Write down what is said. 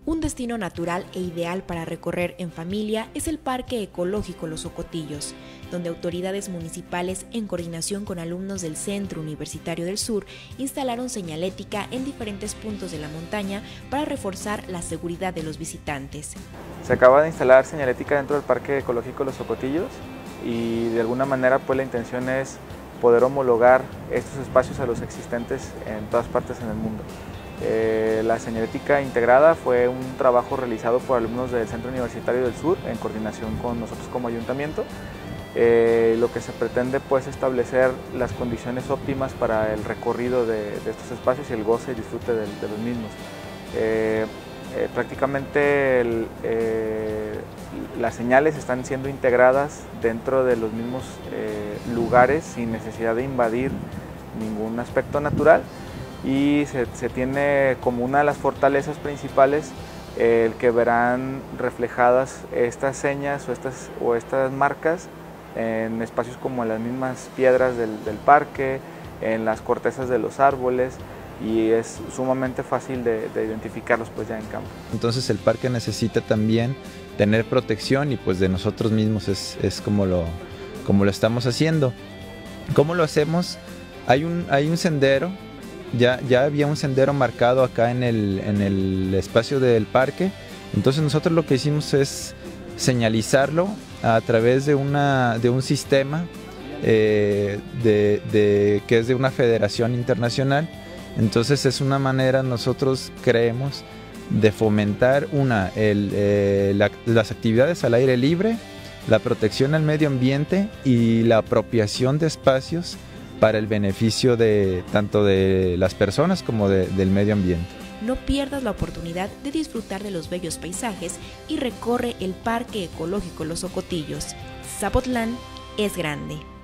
Un destino natural e ideal para recorrer en familia es el Parque Ecológico Los Ocotillos, donde autoridades municipales, en coordinación con alumnos del Centro Universitario del Sur, instalaron señalética en diferentes puntos de la montaña para reforzar la seguridad de los visitantes. Se acaba de instalar señalética dentro del Parque Ecológico Los Ocotillos y de alguna manera pues la intención es poder homologar estos espacios a los existentes en todas partes en el mundo. La señalética integrada fue un trabajo realizado por alumnos del Centro Universitario del Sur en coordinación con nosotros como ayuntamiento. Lo que se pretende pues establecer las condiciones óptimas para el recorrido de estos espacios y el goce y disfrute de los mismos. Prácticamente las señales están siendo integradas dentro de los mismos lugares sin necesidad de invadir ningún aspecto natural. Y se tiene como una de las fortalezas principales el que verán reflejadas estas señas o estas marcas en espacios como en las mismas piedras del parque, en las cortezas de los árboles, y es sumamente fácil de identificarlos pues ya en campo. Entonces el parque necesita también tener protección y pues de nosotros mismos es como lo estamos haciendo. ¿Cómo lo hacemos? Hay un sendero. Ya había un sendero marcado acá en el espacio del parque, entonces nosotros lo que hicimos es señalizarlo a través de un sistema que es de una federación internacional. Entonces es una manera, nosotros creemos, de fomentar las actividades al aire libre, la protección al medio ambiente y la apropiación de espacios para el beneficio tanto de las personas como del medio ambiente. No pierdas la oportunidad de disfrutar de los bellos paisajes y recorre el Parque Ecológico Los Ocotillos. Zapotlán es grande.